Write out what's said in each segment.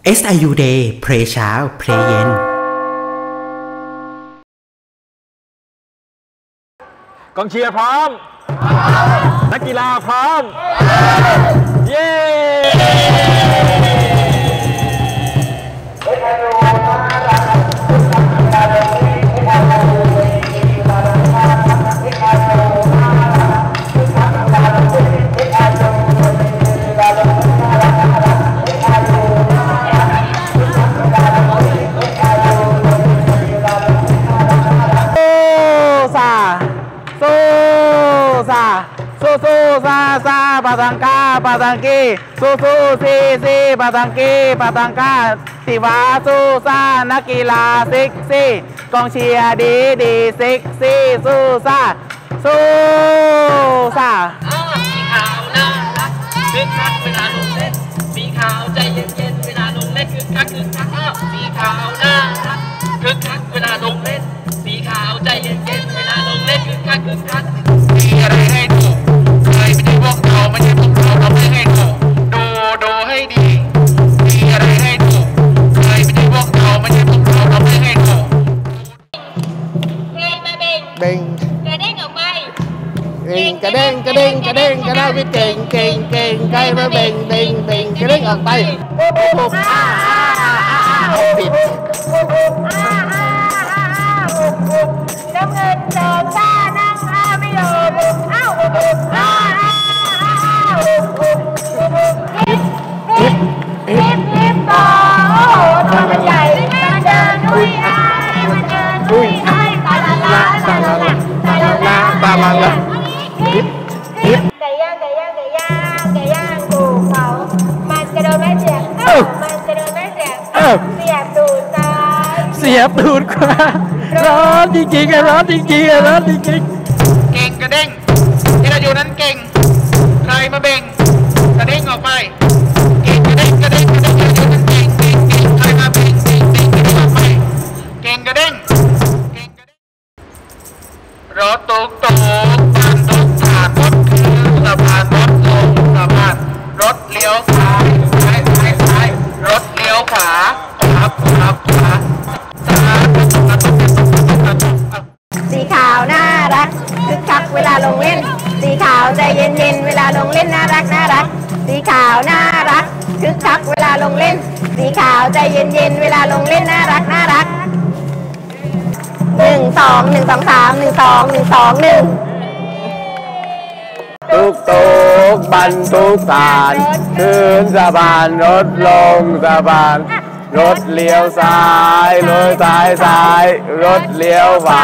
SIU Day เพลเช้าเพลเย็นกองเชียร์พร้อมนักกีฬาพร้อมเย้ซาปาตังกาปาตังกีสู้ซีปาตังกีปาตังกาสิวาสู้ซานักกีฬาซิกซี่กองเชียร์ดีซิกซี่สู้ซาสีขาวน่ารักคึกคักเวลาลงเล่นสีขาวใจเย็นๆเวลาลงเล่นคึกคักสีขาวน่ารักคึกคักเวลาลงเล่นสีขาวใจเย็นๆเวลาลงเล่นคึกคักมีอะไรให้ดูเคยไม่ใช่พวกเราไม่ใช่พวกเราทำให้ดูให้ดีมีอะไรให้ดูเคยไม่ใช่พวกเราไม่ใช่พวกเราทำให้ดูเพลงมาเบ่งกระเด้งออกไปกระเด้งวิเก่งใครมาเบ่งกระเด้งออกไปปิดน้ำเงินเดินช้านั่งไม่ยอมทิปต่อตัวมันใหญ่มันเดินดุยตาละไก่ย่างถูกเขามันจะโดนไม่เสียบเสียบตูดซ้ายเสียบตูดขวาร้อนจริงๆร้อนจริงเก่งกระเด้งที่เราอยู่นั้นเก่งใครมาเบ่งกระเด้งออกไปเก่งกระเด้งที่เราอยู่นั้นเก่งใครมาเบ่งกระเด้งออกไปเก่งกระเด้งรถตุ๊กผ่านรถคือสะพานรถลงสะพานรถเลี้ยวซ้ายรถเลี้ยวขวาสีขาวน่ารักคึกคักเวลาลงเล่นสีขาวใจเย็นเวลาลงเล่นน่ารักสีขาวน่ารักคึกคักเวลาลงเล่นสีขาวใจเย็นเวลาลงเล่นน่ารัก1 2 1 2 3 1 2 1 ตุกบรรทุกสารขึ้นสะพานรถลงสะพานรถเลี้ยวซ้ายรถซ้ายรถเลี้ยวขวา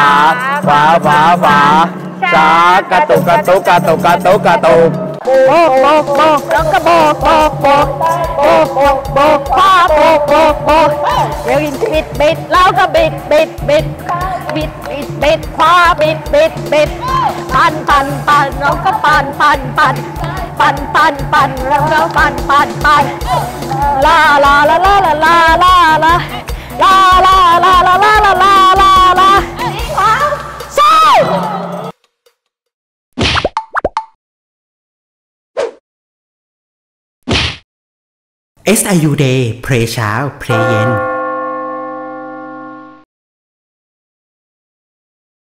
ช้ากระตุกโบกแล้วก็โบกเร็วอินบิดแล้วก็บิดขวาบิดปั่นแล้วก็ปั่นแล้วก็ปั่นลาใช่ SIU Day เพลเช้าเพลเย็น